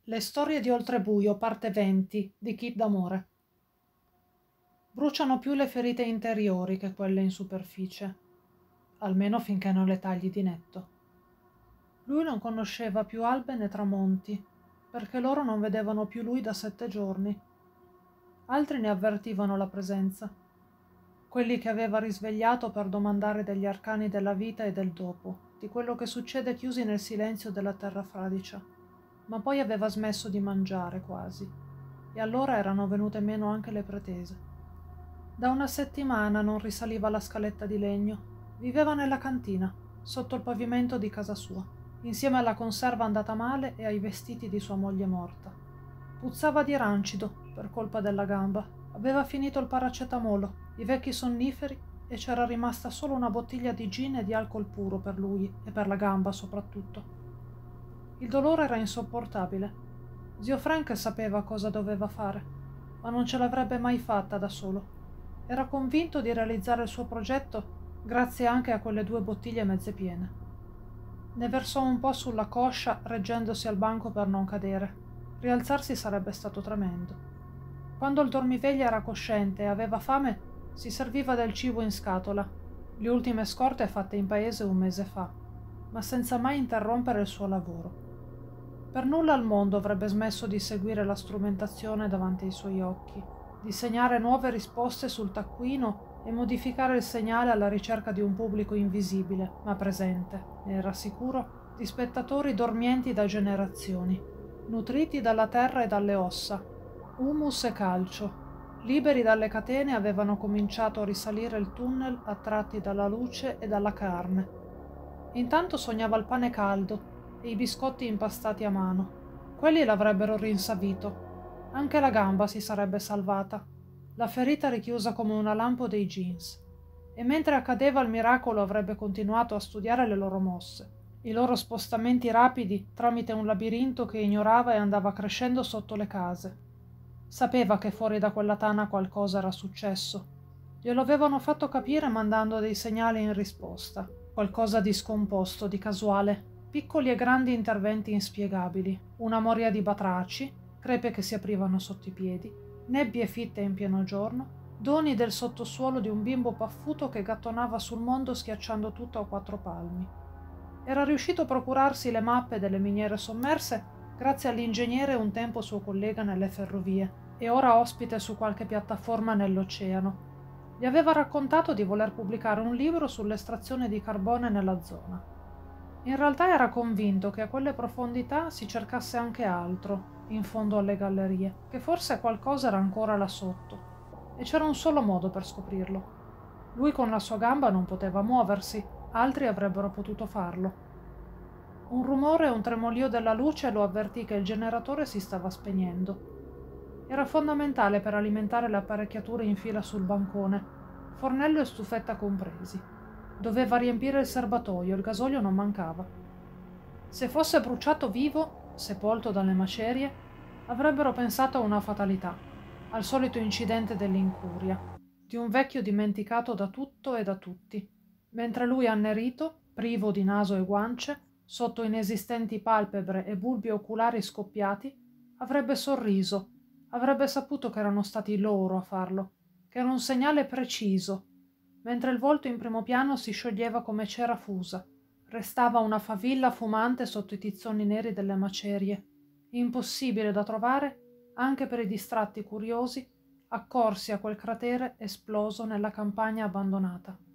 Le storie di Oltrebuio, parte 20, di Kid d'amore. Bruciano più le ferite interiori che quelle in superficie, almeno finché non le tagli di netto. Lui non conosceva più albe né tramonti, perché loro non vedevano più lui da 7 giorni. Altri ne avvertivano la presenza, quelli che aveva risvegliato per domandare degli arcani della vita e del dopo, di quello che succede chiusi nel silenzio della terra fradicia. Ma poi aveva smesso di mangiare quasi, e allora erano venute meno anche le pretese. Da una settimana non risaliva la scaletta di legno, viveva nella cantina, sotto il pavimento di casa sua, insieme alla conserva andata male e ai vestiti di sua moglie morta. Puzzava di rancido per colpa della gamba, aveva finito il paracetamolo, i vecchi sonniferi e c'era rimasta solo una bottiglia di gin e di alcol puro per lui e per la gamba soprattutto. Il dolore era insopportabile. Zio Frank sapeva cosa doveva fare, ma non ce l'avrebbe mai fatta da solo. Era convinto di realizzare il suo progetto grazie anche a quelle 2 bottiglie mezze piene. Ne versò un po' sulla coscia, reggendosi al banco per non cadere. Rialzarsi sarebbe stato tremendo. Quando il dormiveglia era cosciente e aveva fame, si serviva del cibo in scatola, le ultime scorte fatte in paese 1 mese fa, ma senza mai interrompere il suo lavoro. Per nulla al mondo avrebbe smesso di seguire la strumentazione davanti ai suoi occhi, di segnare nuove risposte sul taccuino e modificare il segnale alla ricerca di un pubblico invisibile, ma presente, ne era sicuro, di spettatori dormienti da generazioni, nutriti dalla terra e dalle ossa, humus e calcio. Liberi dalle catene avevano cominciato a risalire il tunnel attratti dalla luce e dalla carne. Intanto sognava il pane caldo e i biscotti impastati a mano. Quelli l'avrebbero rinsavito. Anche la gamba si sarebbe salvata, la ferita richiusa come una lampo dei jeans. E mentre accadeva il miracolo avrebbe continuato a studiare le loro mosse, i loro spostamenti rapidi tramite un labirinto che ignorava e andava crescendo sotto le case. Sapeva che fuori da quella tana qualcosa era successo. Glielo avevano fatto capire mandando dei segnali in risposta. Qualcosa di scomposto, di casuale. Piccoli e grandi interventi inspiegabili, una moria di batraci, crepe che si aprivano sotto i piedi, nebbie fitte in pieno giorno, doni del sottosuolo di un bimbo paffuto che gattonava sul mondo schiacciando tutto a 4 palmi. Era riuscito a procurarsi le mappe delle miniere sommerse grazie all'ingegnere un tempo suo collega nelle ferrovie e ora ospite su qualche piattaforma nell'oceano. Gli aveva raccontato di voler pubblicare un libro sull'estrazione di carbone nella zona. In realtà era convinto che a quelle profondità si cercasse anche altro, in fondo alle gallerie, che forse qualcosa era ancora là sotto, e c'era un solo modo per scoprirlo. Lui con la sua gamba non poteva muoversi, altri avrebbero potuto farlo. Un rumore e un tremolio della luce lo avvertì che il generatore si stava spegnendo. Era fondamentale per alimentare le apparecchiature in fila sul bancone, fornello e stufetta compresi. Doveva riempire il serbatoio, il gasolio non mancava. Se fosse bruciato vivo, sepolto dalle macerie, avrebbero pensato a una fatalità, al solito incidente dell'incuria, di un vecchio dimenticato da tutto e da tutti, mentre lui annerito, privo di naso e guance, sotto inesistenti palpebre e bulbi oculari scoppiati, avrebbe sorriso, avrebbe saputo che erano stati loro a farlo, che era un segnale preciso, mentre il volto in primo piano si scioglieva come cera fusa. Restava una favilla fumante sotto i tizzoni neri delle macerie, impossibile da trovare anche per i distratti curiosi accorsi a quel cratere esploso nella campagna abbandonata.